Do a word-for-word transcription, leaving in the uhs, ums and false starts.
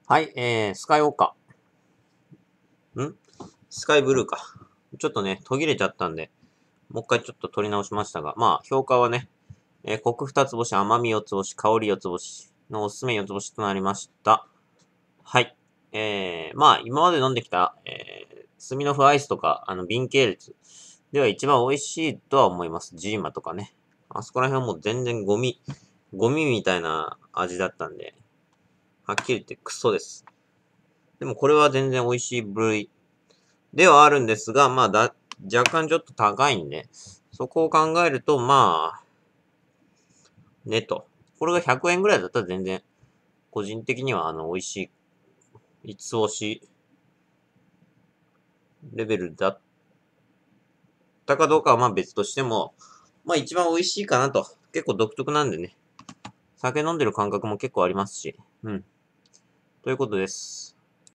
はい、えー、スカイウォーカー。んスカイブルーか。ちょっとね、途切れちゃったんで、もう一回ちょっと取り直しましたが、まあ、評価はね、えー、コク二つ星、甘み四つ星、香り四つ星のおすすめ四つ星となりました。はい。えー、まあ、今まで飲んできた、えー、スミノフアイスとか、あの、瓶系列では一番美味しいとは思います。ジーマとかね。あそこら辺はもう全然ゴミ、ゴミみたいな味だったんで、はっきり言ってクソです。でもこれは全然美味しい部類ではあるんですが、まあだ、若干ちょっと高いんで、そこを考えると、まあ、ねと。これがひゃくえんぐらいだったら全然、個人的にはあの、美味しい、いつ押しレベルだったかどうかはまあ別としても、まあ一番美味しいかなと。結構独特なんでね。酒飲んでる感覚も結構ありますし。うん。ということです。